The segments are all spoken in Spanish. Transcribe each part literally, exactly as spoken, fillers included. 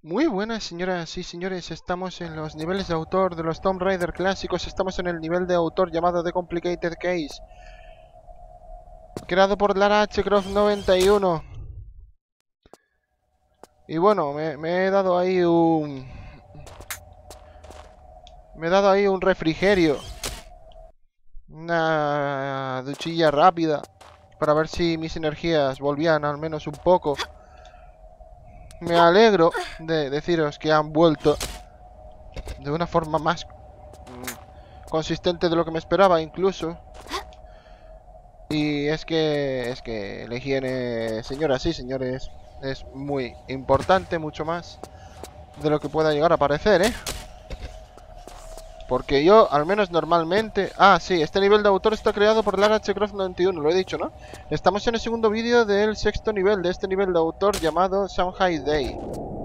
Muy buenas, señoras y señores. Estamos en los niveles de autor de los Tomb Raider clásicos. Estamos en el nivel de autor llamado The Complicated Case, creado por Lara H. Croft noventa y uno. Y bueno, me, me he dado ahí un... Me he dado ahí un refrigerio. Una duchilla rápida. Para ver si mis energías volvían al menos un poco. Me alegro de deciros que han vuelto de una forma más mm, consistente de lo que me esperaba incluso. Y es que es que la higiene, señoras y señores, es muy importante, mucho más de lo que pueda llegar a parecer, ¿eh? Porque yo, al menos normalmente... Ah, sí, este nivel de autor está creado por Lara H. Croft noventa y uno, lo he dicho, ¿no? Estamos en el segundo vídeo del sexto nivel de este nivel de autor llamado Shanghai Day.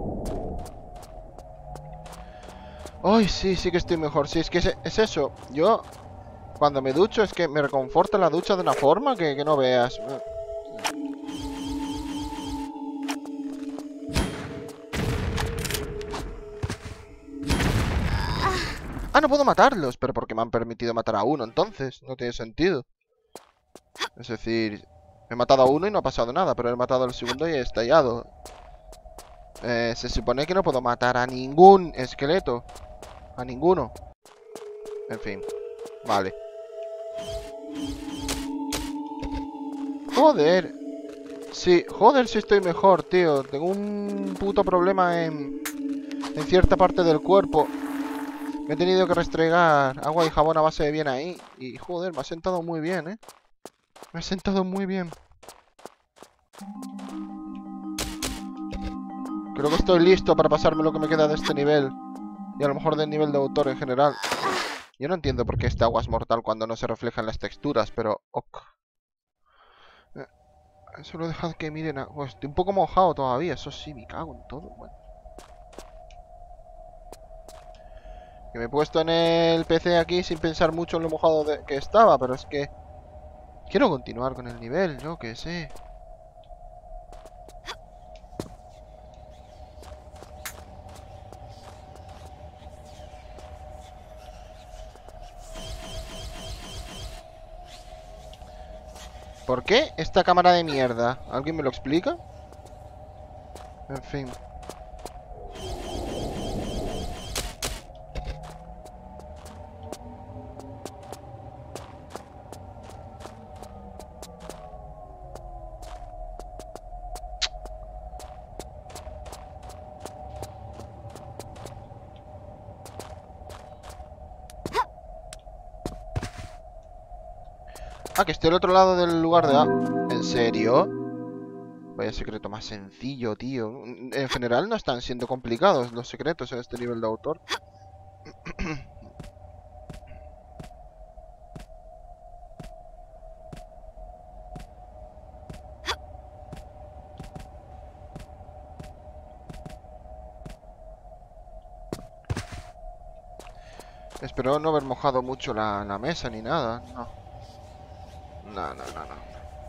Ay, sí, sí que estoy mejor. Sí, es que es, es eso. Yo, cuando me ducho, es que me reconforta la ducha de una forma que, que no veas. Ah, no puedo matarlos. Pero porque me han permitido matar a uno, entonces. No tiene sentido. Es decir, he matado a uno y no ha pasado nada, pero he matado al segundo y he estallado. Eh, se supone que no puedo matar a ningún esqueleto. A ninguno. En fin. Vale. Joder. Sí, joder si estoy mejor, tío. Tengo un puto problema en, en cierta parte del cuerpo. Me he tenido que restregar agua y jabón a base de bien ahí. Y joder, me ha sentado muy bien, ¿eh? Me ha sentado muy bien. Creo que estoy listo para pasarme lo que me queda de este nivel. Y a lo mejor del nivel de autor en general. Yo no entiendo por qué esta agua es mortal cuando no se reflejan las texturas, pero... Ok. Eh, Solo dejad que miren a... Pues estoy un poco mojado todavía, eso sí, me cago en todo. Bueno. Que me he puesto en el P C aquí sin pensar mucho en lo mojado de... que estaba, pero es que... Quiero continuar con el nivel, yo que sé. ¿Por qué esta cámara de mierda? ¿Alguien me lo explica? En fin. Ah, que estoy al otro lado del lugar de... Ah, ¿en serio? Vaya secreto más sencillo, tío. En general no están siendo complicados los secretos en este nivel de autor. Espero no haber mojado mucho la, la mesa ni nada. No. No, no, no, no.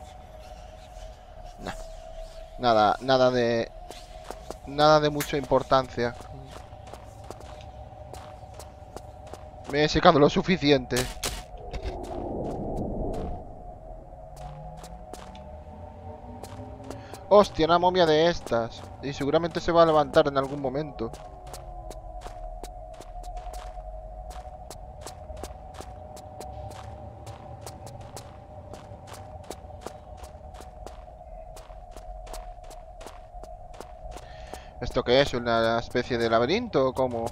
No. Nada, nada de... Nada de mucha importancia. Me he secado lo suficiente. Hostia, una momia de estas. Y seguramente se va a levantar en algún momento. ¿Esto qué es? ¿Una especie de laberinto o cómo?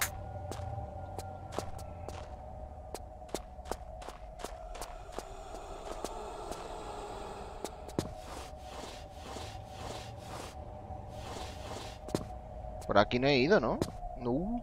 Por aquí no he ido, ¿no? No.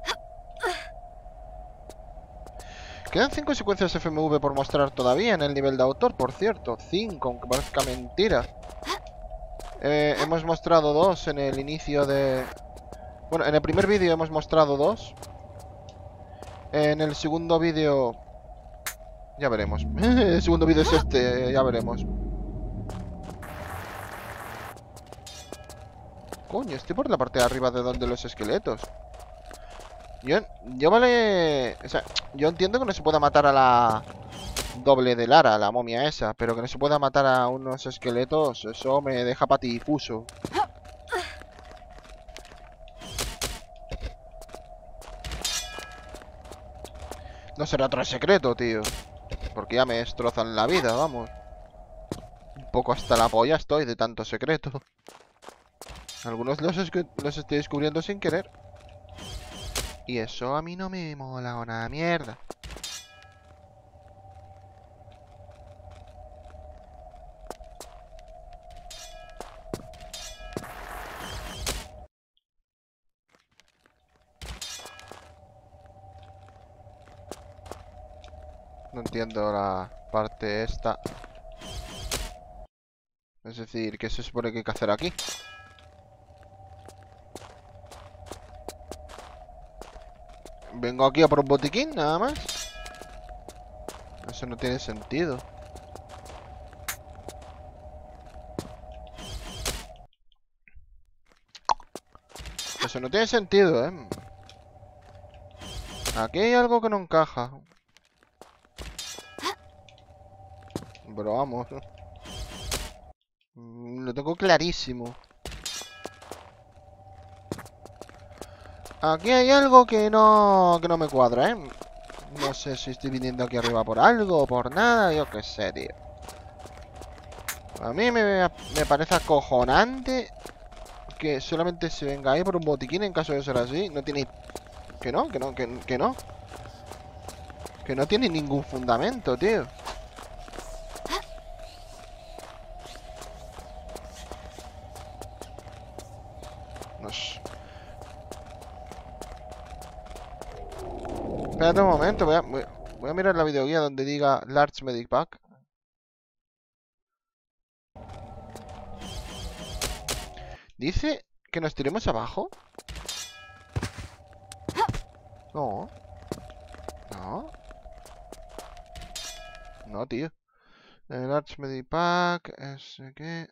Quedan cinco secuencias F M V por mostrar todavía en el nivel de autor, por cierto. cinco, aunque parezca mentira. Eh, hemos mostrado dos en el inicio de... Bueno, en el primer vídeo hemos mostrado dos. En el segundo vídeo... Ya veremos. El segundo vídeo es este, ya veremos. Coño, estoy por la parte de arriba de donde los esqueletos. Yo, yo vale... O sea, yo entiendo que no se pueda matar a la doble de Lara, a la momia esa. Pero que no se pueda matar a unos esqueletos, eso me deja patidifuso. No será otro secreto, tío. Porque ya me destrozan la vida, vamos. Un poco hasta la polla estoy de tanto secreto. Algunos los, los estoy descubriendo sin querer. Y eso a mí no me mola una mierda. No entiendo la parte esta. Es decir, ¿qué se supone que hay que hacer aquí? Vengo aquí a por un botiquín, nada más. Eso no tiene sentido. Eso no tiene sentido, ¿eh? Aquí hay algo que no encaja. Pero vamos. Lo tengo clarísimo. Aquí hay algo que no, que no me cuadra, ¿eh? No sé si estoy viniendo aquí arriba por algo o por nada, yo qué sé, tío. A mí me, me parece acojonante que solamente se venga ahí por un botiquín en caso de ser así. No tiene... Que no, que no, que, que no. Que no tiene ningún fundamento, tío. No sé. Espérate un momento, voy a, voy, voy a mirar la videoguía donde diga Large Medic Pack. Dice que nos tiremos abajo. No. No. No, tío. El Large Medic Pack, ese que...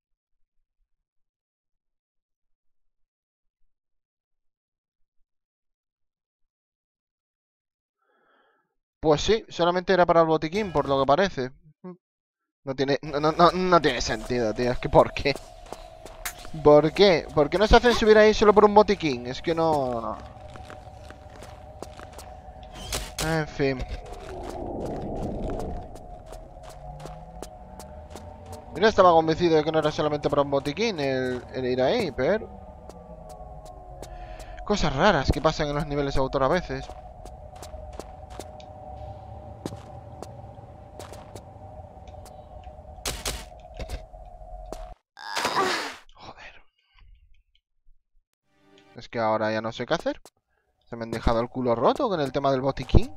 Pues sí, solamente era para el botiquín, por lo que parece. No tiene, no, no, no, no tiene sentido, tío. Es que ¿por qué? ¿Por qué? ¿Por qué nos hacen subir ahí solo por un botiquín? Es que no... no. En fin. Yo no estaba convencido de que no era solamente para un botiquín el, el ir ahí, pero... Cosas raras que pasan en los niveles de autor a veces. Joder. Es que ahora ya no sé qué hacer. Se me han dejado el culo roto con el tema del botiquín.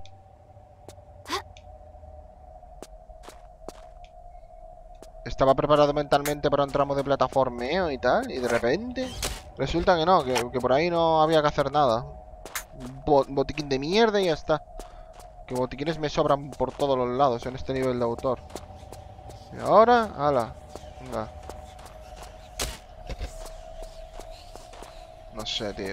Estaba preparado mentalmente para un tramo de plataformeo y tal, y de repente resulta que no, que, que por ahí no había que hacer nada. Bo botiquín de mierda y ya está. Que botiquines me sobran por todos los lados en este nivel de autor. Y ahora, ala, venga. No sé, tío.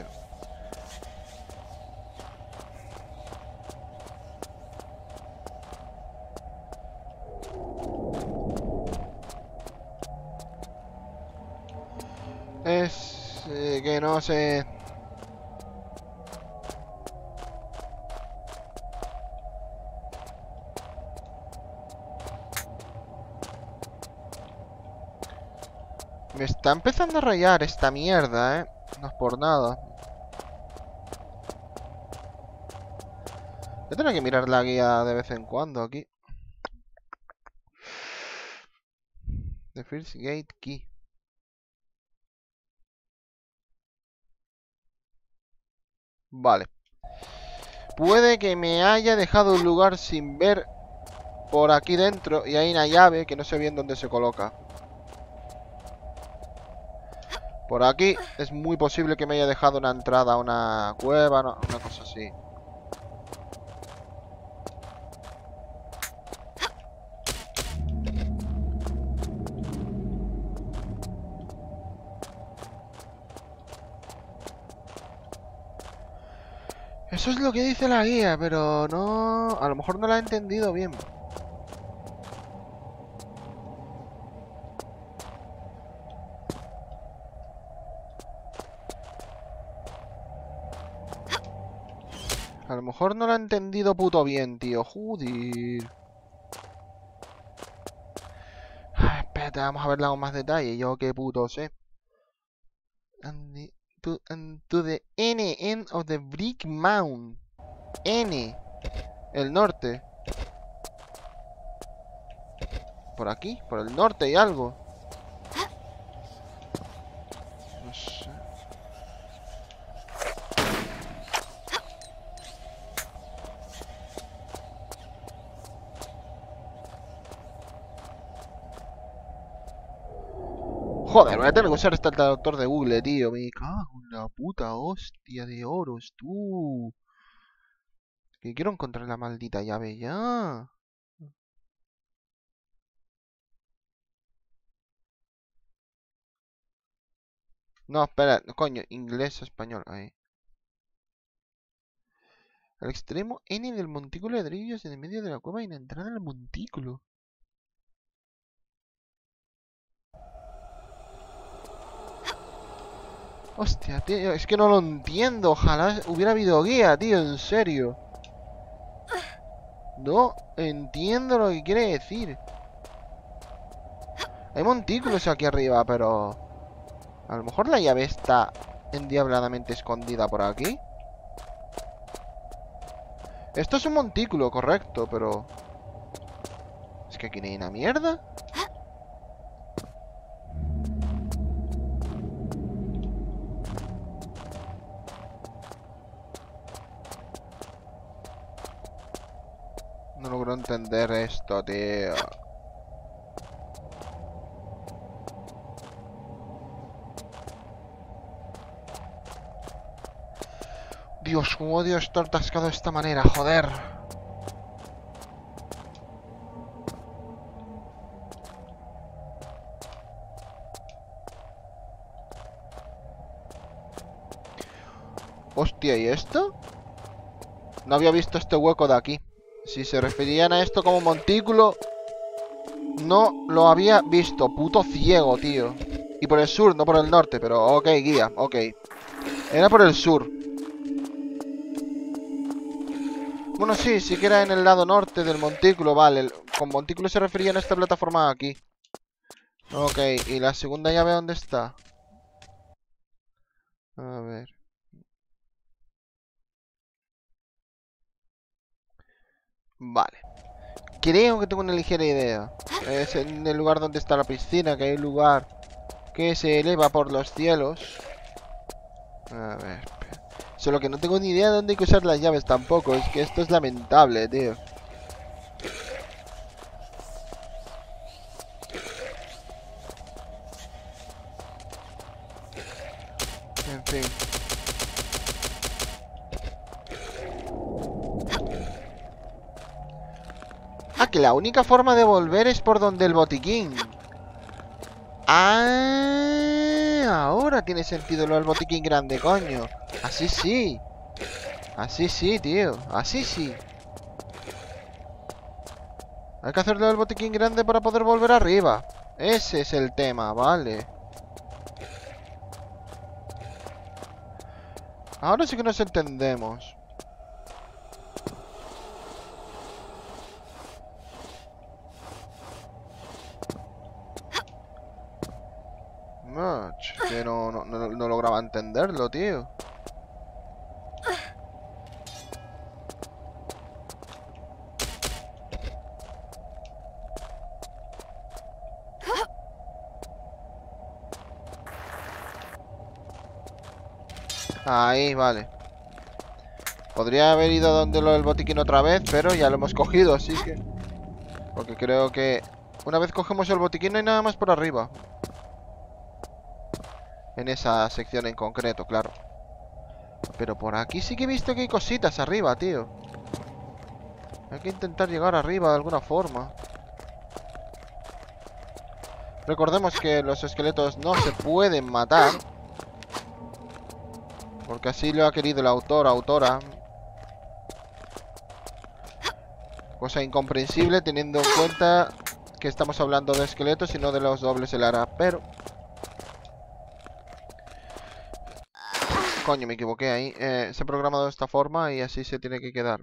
Es eh, que no sé. Me está empezando a rayar esta mierda, eh. No es por nada. Voy a tener que mirar la guía de vez en cuando aquí. The First Gate Key. Vale. Puede que me haya dejado un lugar sin ver por aquí dentro y hay una llave que no sé bien dónde se coloca. Por aquí es muy posible que me haya dejado una entrada a una cueva, no, una cosa así. Eso es lo que dice la guía, pero no... A lo mejor no la he entendido bien. A lo mejor no la he entendido puto bien, tío. Joder. Ay, espérate, vamos a verla con más detalle. Yo qué puto sé. And the, to, and to the N end of the Brick Mound. N. El norte. Por aquí, por el norte hay algo. No sé. Joder, voy a tener que usar este traductor de Google, tío. Me cago en la puta hostia de oros, tú. Que quiero encontrar la maldita llave ya. No, espera, coño, inglés, español, ahí. Al extremo N del montículo de ladrillos en el medio de la cueva y en la entrada del montículo. Hostia, tío, es que no lo entiendo. Ojalá hubiera habido guía, tío, en serio. No entiendo lo que quiere decir. Hay montículos aquí arriba, pero... A lo mejor la llave está endiabladamente escondida por aquí. Esto es un montículo, correcto, pero... Es que aquí no hay una mierda. No logro entender esto, tío. Dios, cómo odio estar atascado de esta manera, joder. Hostia, ¿y esto? No había visto este hueco de aquí. Si se referían a esto como montículo, no lo había visto. Puto ciego, tío. Y por el sur, no por el norte, pero ok, guía, ok. Era por el sur. Bueno, sí, sí que era en el lado norte del montículo, vale. Con montículo se referían a esta plataforma aquí. Ok, ¿y la segunda llave dónde está? A ver. Vale. Creo que tengo una ligera idea. Es en el lugar donde está la piscina, que hay un lugar que se eleva por los cielos. A ver. Solo que no tengo ni idea de dónde hay que usar las llaves tampoco. Es que esto es lamentable, tío. En fin. Ah, que la única forma de volver es por donde el botiquín. Ah, ahora tiene sentido lo del botiquín grande, coño. Así sí. Así sí, tío. Así sí. Hay que hacerlo del botiquín grande para poder volver arriba. Ese es el tema, vale. Ahora sí que nos entendemos. Much, que no, no, no, no lograba entenderlo, tío. Ahí, vale. Podría haber ido donde lo del botiquín otra vez, pero ya lo hemos cogido, así que... Porque creo que... Una vez cogemos el botiquín no hay nada más por arriba. En esa sección en concreto, claro. Pero por aquí sí que he visto que hay cositas arriba, tío. Hay que intentar llegar arriba de alguna forma. Recordemos que los esqueletos no se pueden matar. Porque así lo ha querido el autor, autora. Cosa incomprensible teniendo en cuenta que estamos hablando de esqueletos y no de los dobles de Lara, pero... Coño, me equivoqué ahí. Eh, se ha programado de esta forma y así se tiene que quedar.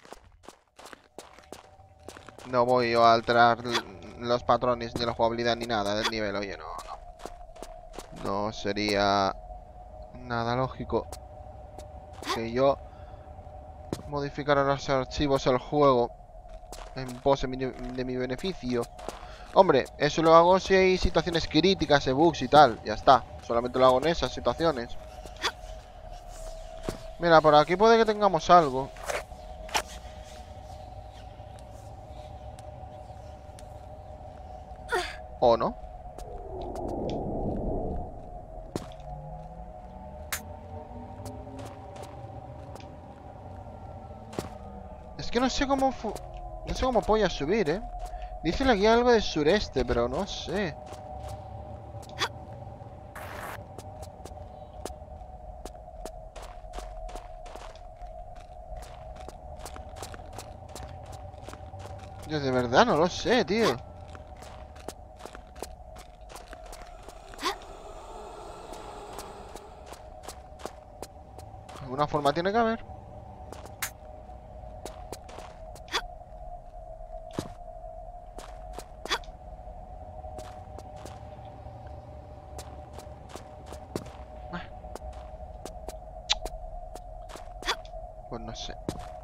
No voy yo a alterar los patrones ni la jugabilidad ni nada del nivel. Oye, no, no. No sería nada lógico que yo modificara los archivos del juego en pos de mi, de mi beneficio. Hombre, eso lo hago si hay situaciones críticas, de bugs y tal. Ya está. Solamente lo hago en esas situaciones. Mira, por aquí puede que tengamos algo. ¿O no? Es que no sé cómo... Fu no sé cómo voy a subir, ¿eh? Dice la guía algo de sureste, pero no sé. Yo de verdad no lo sé, tío. Alguna forma tiene que haber. Pues no sé.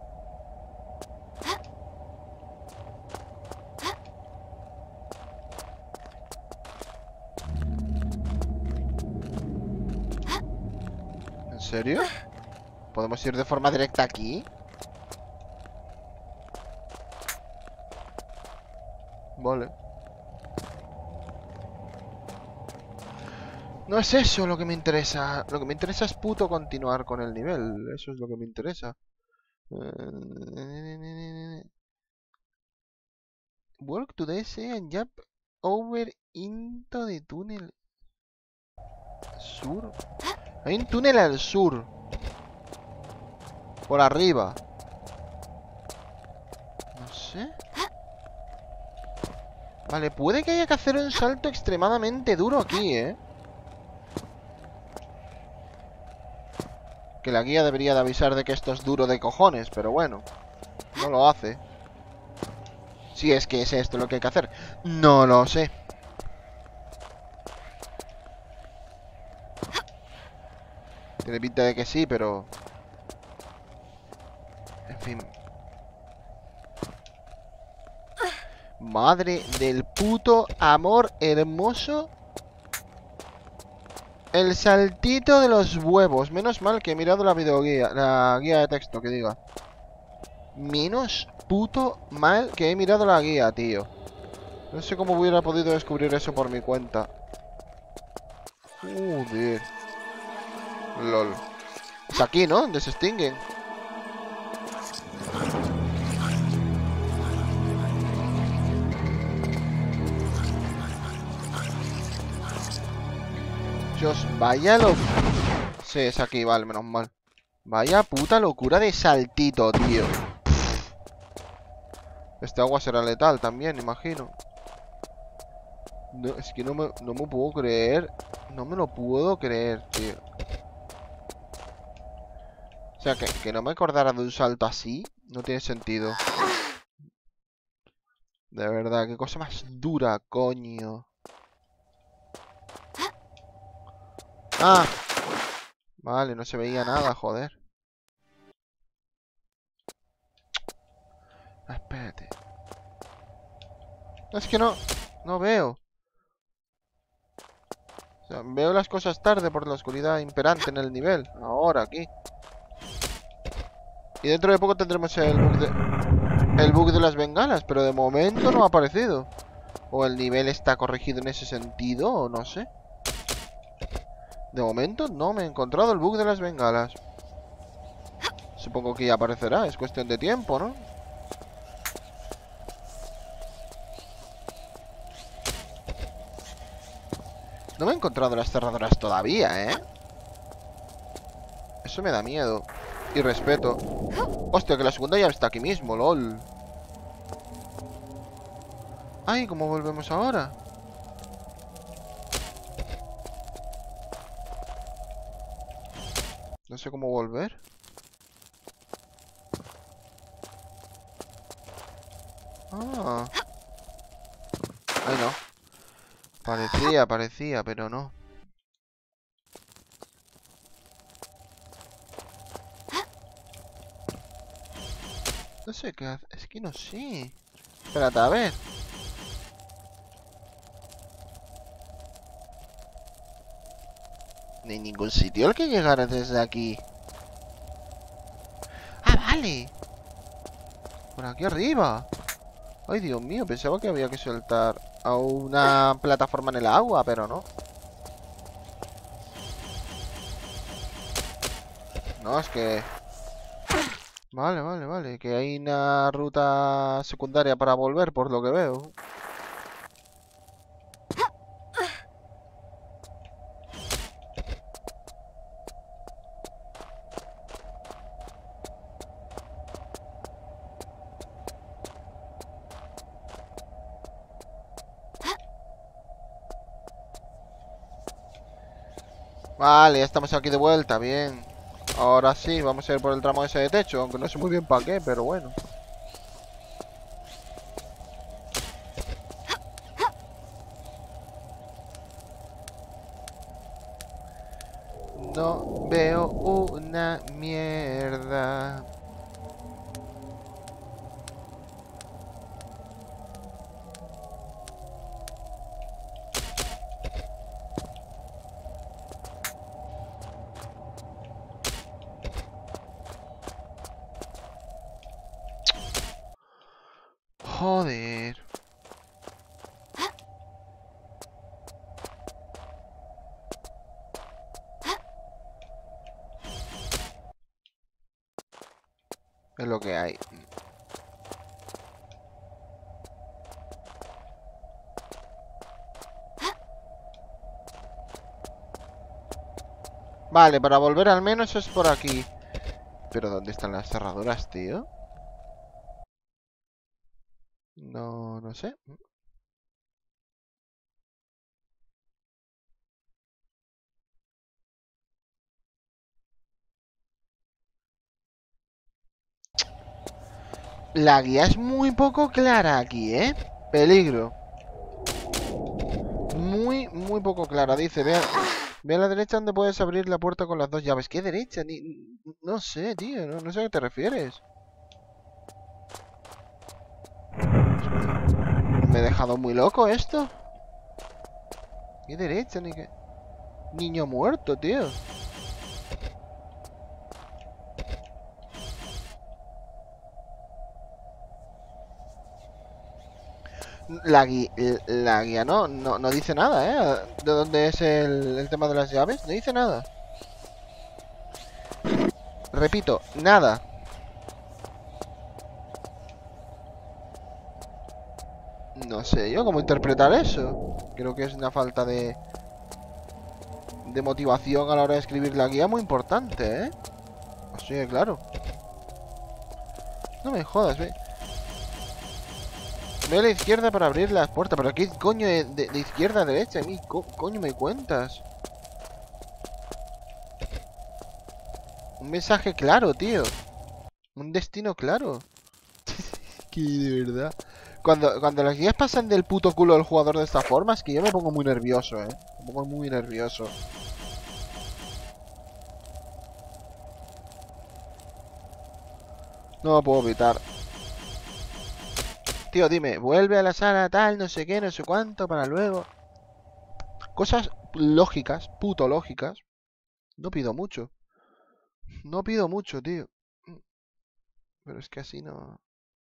¿En serio? ¿Podemos ir de forma directa aquí? Vale. No es eso lo que me interesa. Lo que me interesa es puto continuar con el nivel. Eso es lo que me interesa. Work to the sea and jump over into the tunnel. Sur. Hay un túnel al sur. Por arriba. No sé. Vale, puede que haya que hacer un salto extremadamente duro aquí, ¿eh? Que la guía debería de avisar de que esto es duro de cojones, pero bueno. No lo hace. Si es que es esto lo que hay que hacer. No lo sé. Tiene pinta de que sí, pero... En fin. Madre del puto amor hermoso. El saltito de los huevos. Menos mal que he mirado la videoguía. La guía de texto, que diga. Menos puto mal que he mirado la guía, tío. No sé cómo hubiera podido descubrir eso por mi cuenta. Joder. Lol. Es aquí, ¿no? Donde se extinguen. Dios, vaya lo... Sí, es aquí, vale, menos mal. Vaya puta locura de saltito, tío. Este agua será letal también, imagino. No, es que no me, no me puedo creer. No me lo puedo creer, tío. O sea, que, que no me acordara de un salto así. No tiene sentido. De verdad, qué cosa más dura, coño. Ah. Vale, no se veía nada, joder. Espérate. Es que no... No veo. O sea, veo las cosas tarde por la oscuridad imperante en el nivel. Ahora, aquí. Y dentro de poco tendremos el bug de... El bug de las bengalas, pero de momento no ha aparecido. O el nivel está corregido en ese sentido, o no sé. De momento no me he encontrado el bug de las bengalas. Supongo que ya aparecerá, es cuestión de tiempo, ¿no? No me he encontrado las cerraduras todavía, ¿eh? Eso me da miedo. Y respeto. Hostia, que la segunda ya está aquí mismo, lol. Ay, ¿cómo volvemos ahora? No sé cómo volver. Ah. Ay, no. Parecía, parecía, pero no. No sé qué hace. Es que no sé. Espérate, a ver. No hay ningún sitio al que llegar desde aquí. ¡Ah, vale! Por aquí arriba. Ay, Dios mío, pensaba que había que soltar a una plataforma en el agua, pero no. No, es que... Vale, vale, vale. Que hay una ruta secundaria para volver, por lo que veo. Vale, ya estamos aquí de vuelta, bien. Ahora sí, vamos a ir por el tramo ese de techo, aunque no sé muy bien para qué, pero bueno. No veo una mierda. Joder. Es lo que hay. Vale, para volver al menos es por aquí. Pero ¿dónde están las cerraduras, tío? No, no sé. La guía es muy poco clara aquí, ¿eh? Peligro. Muy, muy poco clara. Dice, ve a, ve a la derecha donde puedes abrir la puerta con las dos llaves. ¿Qué derecha? Ni, no sé, tío. No, no sé a qué te refieres. ¿Me he dejado muy loco esto? ¿Qué derecha? Ni qué... Niño muerto, tío. La, gui la guía no, no, no dice nada, ¿eh? ¿De dónde es el, el tema de las llaves? No dice nada. Repito, nada. No sé yo cómo interpretar eso. Creo que es una falta de... de motivación a la hora de escribir la guía muy importante, ¿eh? Así que claro. No me jodas, ve. Ve a la izquierda para abrir las puertas. ¿Pero qué coño de, de, de izquierda a derecha? ¿Qué co coño me cuentas? Un mensaje claro, tío. Un destino claro. Que de verdad. Cuando, cuando las guías pasan del puto culo del jugador de esta forma, es que yo me pongo muy nervioso, eh. Me pongo muy nervioso. No lo puedo evitar. Tío, dime, vuelve a la sala tal, no sé qué, no sé cuánto, para luego. Cosas lógicas, puto lógicas. No pido mucho. No pido mucho, tío. Pero es que así no...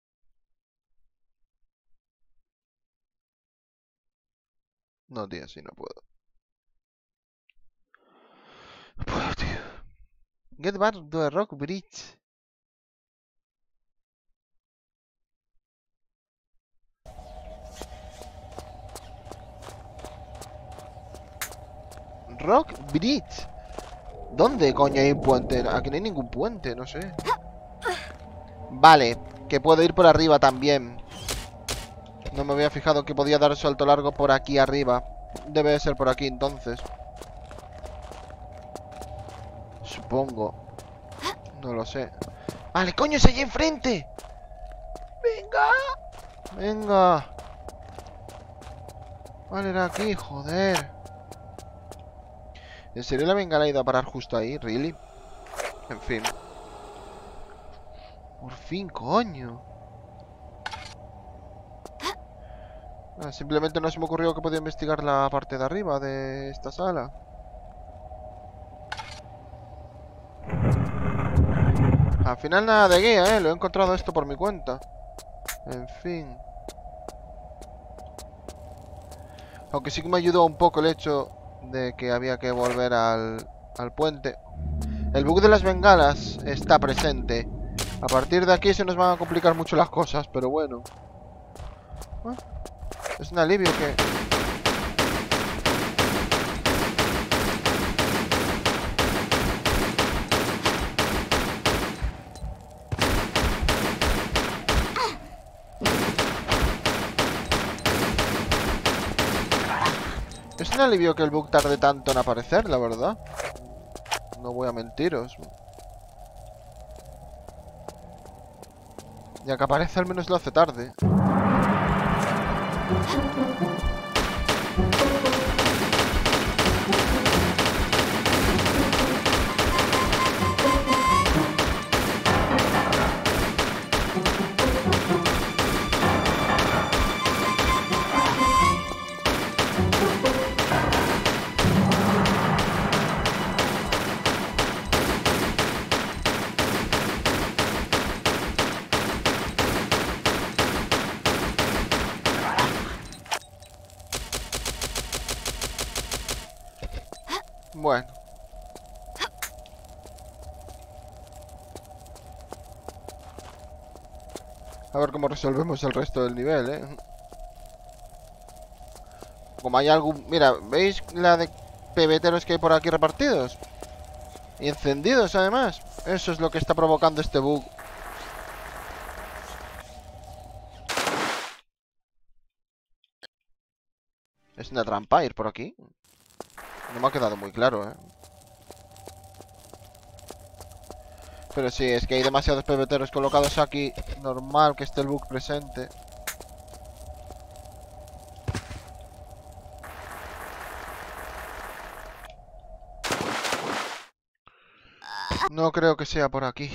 No, tío, así no puedo. No puedo, tío. Get back to the rock bridge. Rock bridge. ¿Dónde coño hay un puente? Aquí no hay ningún puente, no sé. Vale, que puedo ir por arriba también. No me había fijado que podía dar salto largo por aquí arriba. Debe de ser por aquí entonces. Supongo. No lo sé. ¡Vale, coño! ¡Es allí enfrente! ¡Venga! ¡Venga! Vale, era aquí, joder. ¿En serio la bengala ha ido a parar justo ahí? ¿Really? En fin. Por fin, coño. Ah, simplemente no se me ocurrió que podía investigar la parte de arriba de esta sala. Al final nada de guía, ¿eh? Lo he encontrado esto por mi cuenta. En fin. Aunque sí que me ayudó un poco el hecho de que había que volver al, al puente. El bug de las bengalas está presente. A partir de aquí se nos van a complicar mucho las cosas, pero bueno. Ah, es un alivio que... Es un alivio que el bug tarde tanto en aparecer, la verdad. No voy a mentiros. Ya que aparece al menos lo hace tarde. Bueno. A ver cómo resolvemos el resto del nivel, ¿eh? Como hay algún... Mira, ¿veis la de pebeteros que hay por aquí repartidos? Y encendidos, además. Eso es lo que está provocando este bug. ¿Es una trampa ir por aquí? No me ha quedado muy claro, ¿eh? Pero sí, es que hay demasiados pebeteros colocados aquí. Normal que esté el bug presente. No creo que sea por aquí.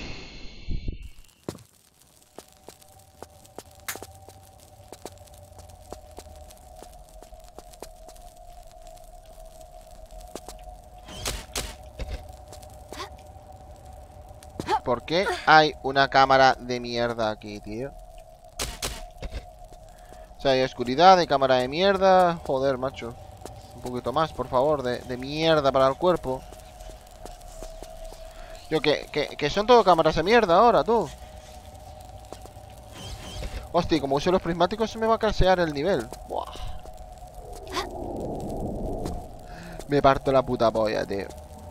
¿Por qué hay una cámara de mierda aquí, tío? O sea, hay oscuridad, hay cámara de mierda. Joder, macho. Un poquito más, por favor, de, de mierda para el cuerpo. Yo, que, que, que son todo cámaras de mierda ahora, tú. Hostia, como uso los prismáticos se me va a crashear el nivel. Buah. Me parto la puta polla, tío.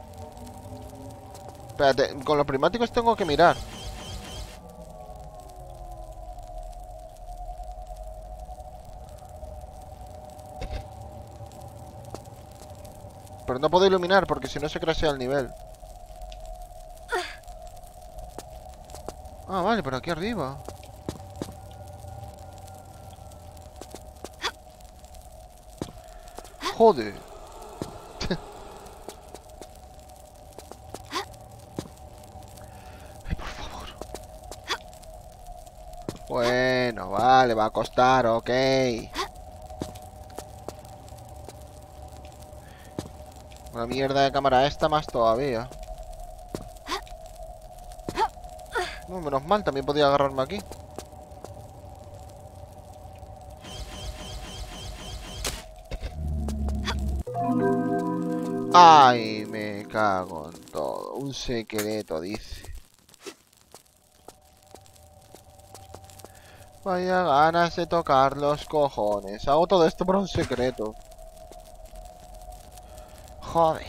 Espérate, con los prismáticos tengo que mirar. Pero no puedo iluminar porque si no se crashea el nivel. Ah, vale, por aquí arriba. Joder. Ay, por favor. Bueno, vale, va a costar, ok. Una mierda de cámara esta más todavía. No, menos mal, también podía agarrarme aquí. Ay, me cago en todo. Un secreto, dice. Vaya ganas de tocar los cojones. Hago todo esto por un secreto. Joder.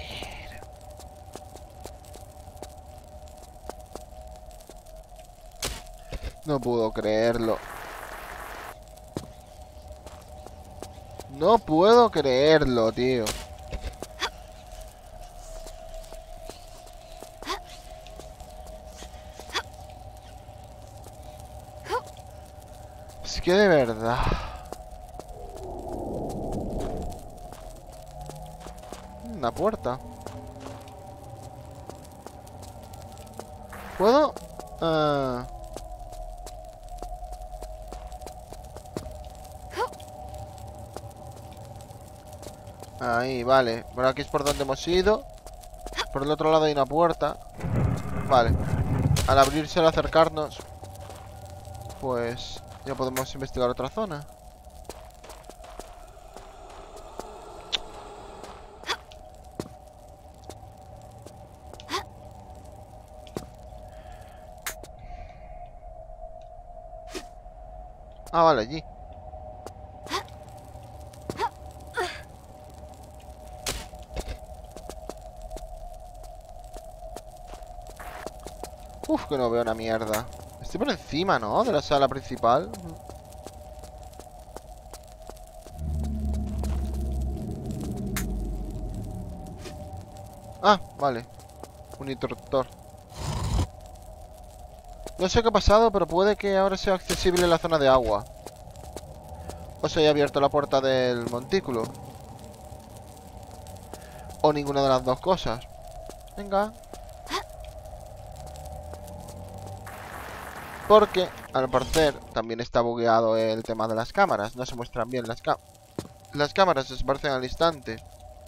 No puedo creerlo. No puedo creerlo, tío. Es que de verdad. Una puerta. ¿Puedo? Ah. Ahí, vale. Por aquí es por donde hemos ido. Por el otro lado hay una puerta. Vale. Al abrirse, al acercarnos, pues ya podemos investigar otra zona. Ah, vale, allí. Uf, que no veo una mierda. Estoy por encima, ¿no? De la sala principal. Ah, vale. Un interruptor. No sé qué ha pasado, pero puede que ahora sea accesible la zona de agua. O se haya abierto la puerta del montículo. O ninguna de las dos cosas. Venga. Porque, al parecer, también está bugueado el tema de las cámaras. No se muestran bien las cámaras. Las cámaras desaparecen al instante.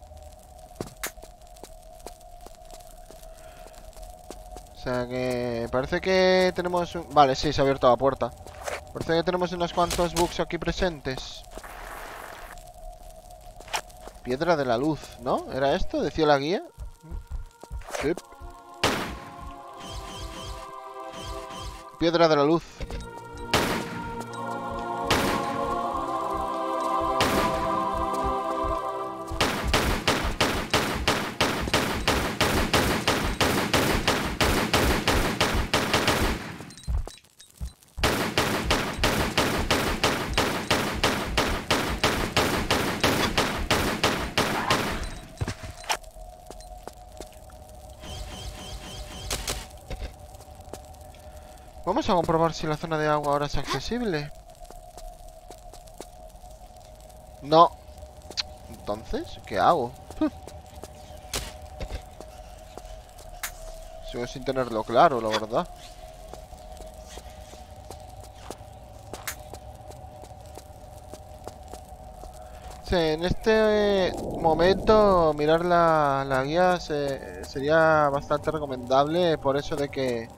O sea que... Parece que tenemos... Un... Vale, sí, se ha abierto la puerta. Parece que tenemos unos cuantos bugs aquí presentes. Piedra de la luz, ¿no? ¿Era esto? ¿Decía la guía? Sí. Piedra de la luz. Vamos a comprobar si la zona de agua ahora es accesible. No. Entonces, ¿qué hago? Sigo sin tenerlo claro, la verdad. Sí, en este momento mirar la, la guía se, sería bastante recomendable por eso de que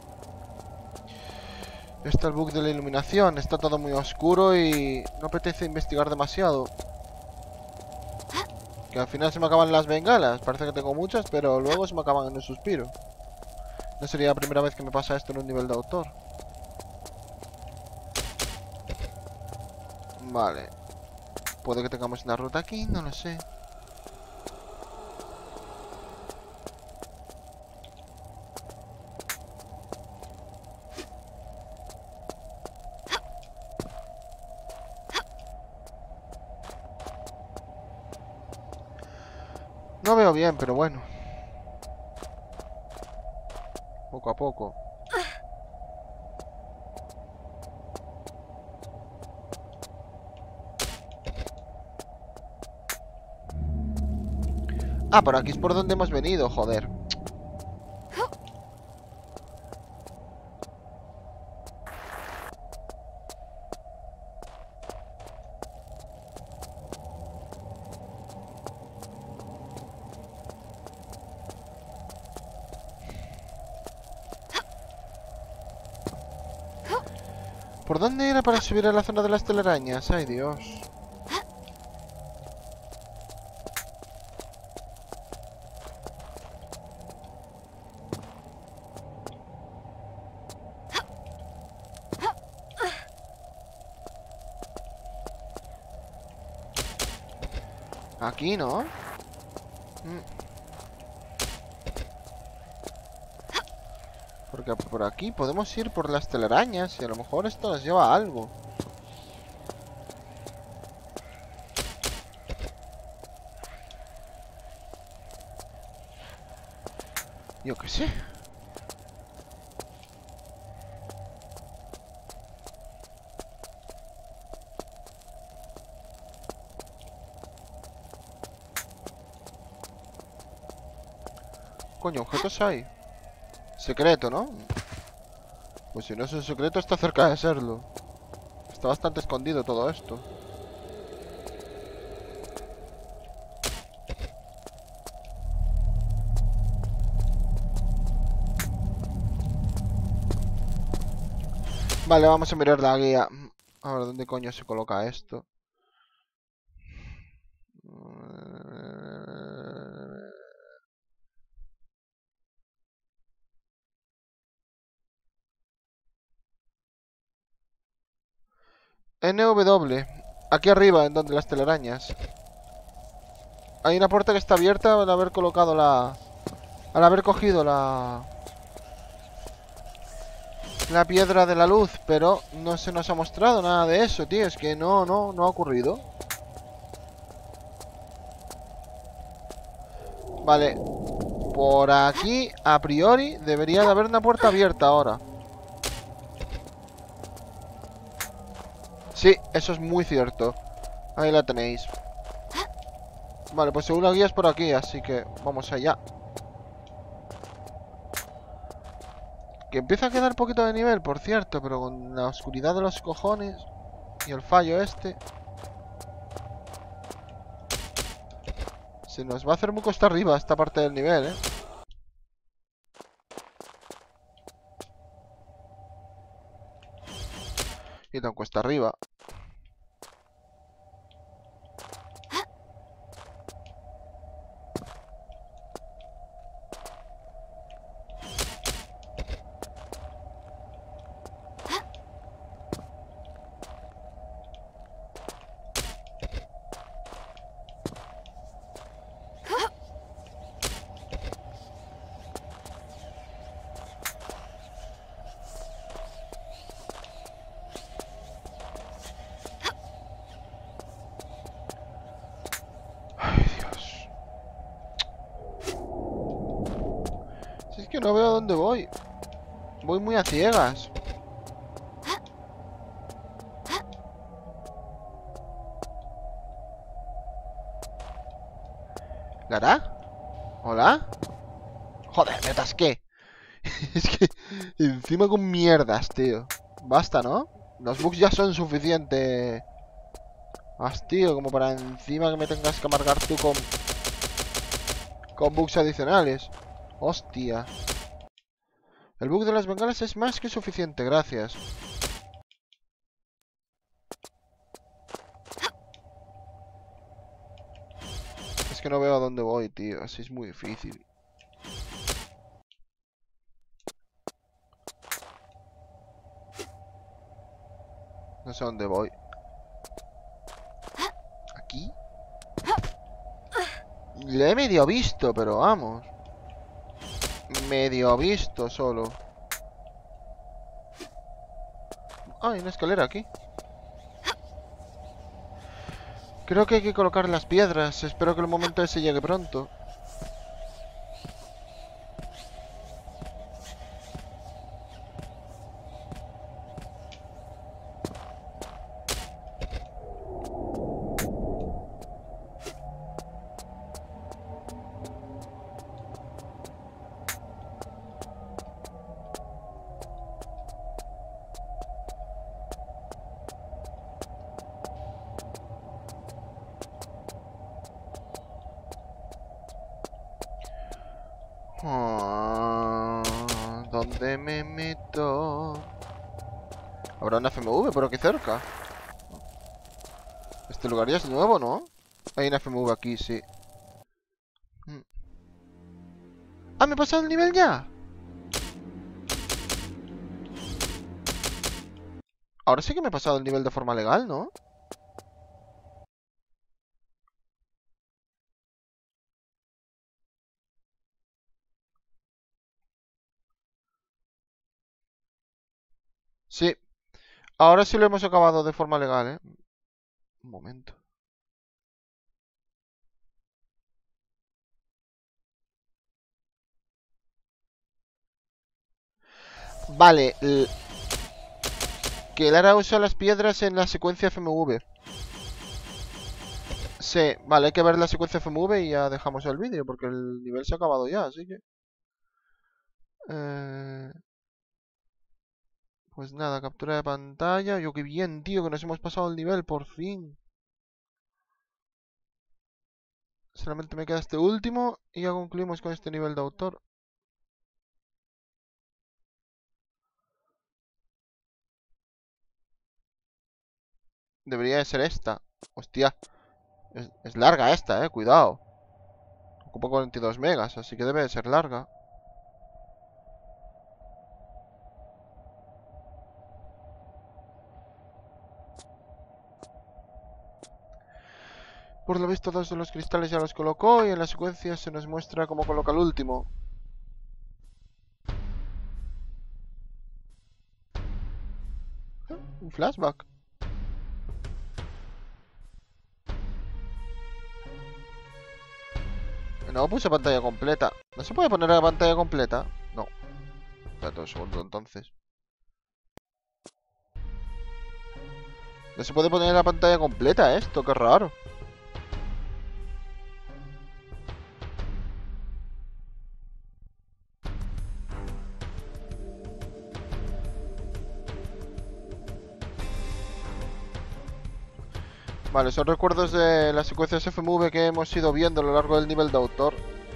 está el bug de la iluminación, está todo muy oscuro y no apetece investigar demasiado. Que al final se me acaban las bengalas, parece que tengo muchas, pero luego se me acaban en un suspiro. No sería la primera vez que me pasa esto en un nivel de autor. Vale. Puede que tengamos una ruta aquí, no lo sé. No veo bien, pero bueno. Poco a poco. Ah, por aquí es por donde hemos venido, joder. ¿Por dónde era para subir a la zona de las telarañas? Ay, Dios. Aquí, ¿no? Mm. Porque por aquí podemos ir por las telarañas y a lo mejor esto nos lleva a algo. Yo qué sé. Coño, objetos hay. Secreto, ¿no? Pues si no es un secreto, está cerca de serlo. Está bastante escondido todo esto. Vale, vamos a mirar la guía. A ver, ¿dónde coño se coloca esto? N W. Aquí arriba, en donde las telarañas. Hay una puerta que está abierta al haber colocado la... Al haber cogido la... La piedra de la luz, pero no se nos ha mostrado nada de eso, tío. Es que no, no, no ha ocurrido. Vale. Por aquí, a priori, debería de haber una puerta abierta ahora. Sí, eso es muy cierto. Ahí la tenéis. Vale, pues según la guía es por aquí, así que vamos allá. Que empieza a quedar poquito de nivel, por cierto, pero con la oscuridad de los cojones y el fallo este, se nos va a hacer muy cuesta arriba esta parte del nivel, ¿eh? Y tan cuesta arriba. Si es que no veo a dónde voy. Voy muy a ciegas. ¿Lara? ¿Hola? Joder, me atasqué. Es que encima con mierdas, tío. Basta, ¿no? Los bugs ya son suficiente. Hastío, como para encima que me tengas que amargar tú con... Con bugs adicionales. Hostia. El bug de las bengalas es más que suficiente, gracias. Es que no veo a dónde voy, tío. Así es muy difícil. No sé a dónde voy. ¿Aquí? Le he medio visto, pero vamos. Medio visto solo. Ah, hay una escalera aquí. Creo que hay que colocar las piedras. Espero que el momento ese llegue pronto. Ah, ¿dónde me meto? Habrá una F M V por aquí cerca. Este lugar ya es nuevo, ¿no? Hay una F M V aquí, sí. Mm. ¡Ah, me he pasado el nivel ya! Ahora sí que me he pasado el nivel de forma legal, ¿no? Sí. Ahora sí lo hemos acabado de forma legal, ¿eh? Un momento. Vale. Que Lara usa las piedras en la secuencia F M V. Sí, vale, hay que ver la secuencia F M V y ya dejamos el vídeo, porque el nivel se ha acabado ya, así que... Eh... Pues nada, captura de pantalla. Yo, qué bien, tío, que nos hemos pasado el nivel, por fin. Solamente me queda este último y ya concluimos con este nivel de autor. Debería de ser esta. Hostia. Es, es larga esta, eh, cuidado. Ocupa cuarenta y dos megas, así que debe de ser larga. Por lo visto, dos de los cristales ya los colocó y en la secuencia se nos muestra cómo coloca el último. ¿Eh? Un flashback. No puse pantalla completa. ¿No se puede poner la pantalla completa? No. Espérate un segundo entonces. No se puede poner la pantalla completa esto, qué raro. Vale, son recuerdos de las secuencias F M V que hemos ido viendo a lo largo del nivel de autor.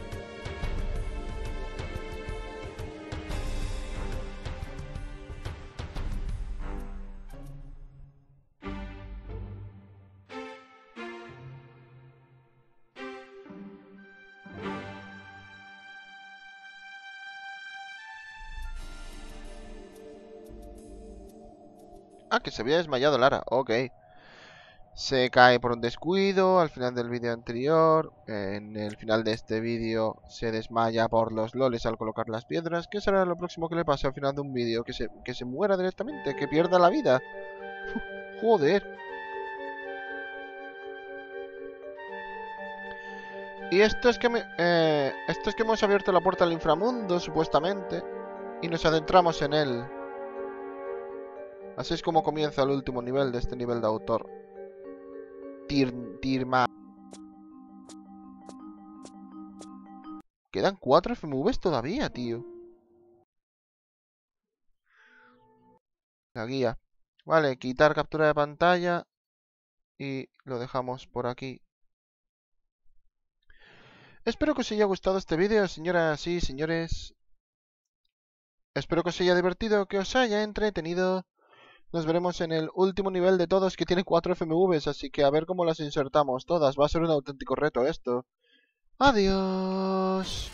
Ah, que se había desmayado Lara, ok. Se cae por un descuido al final del vídeo anterior. En el final de este vídeo se desmaya por los loles al colocar las piedras. ¿Qué será lo próximo que le pase al final de un vídeo? Que se, que se muera directamente, que pierda la vida. Joder. Y esto es que me, eh, esto es que hemos abierto la puerta al inframundo, supuestamente. Y nos adentramos en él. Así es como comienza el último nivel de este nivel de autor. Tir, Tirma. Quedan cuatro F M Vs todavía, tío. La guía. Vale, quitar captura de pantalla. Y lo dejamos por aquí. Espero que os haya gustado este vídeo, señoras y señores. Espero que os haya divertido, que os haya entretenido. Nos veremos en el último nivel de todos, que tiene cuatro F M Vs, así que a ver cómo las insertamos todas. Va a ser un auténtico reto esto. Adiós.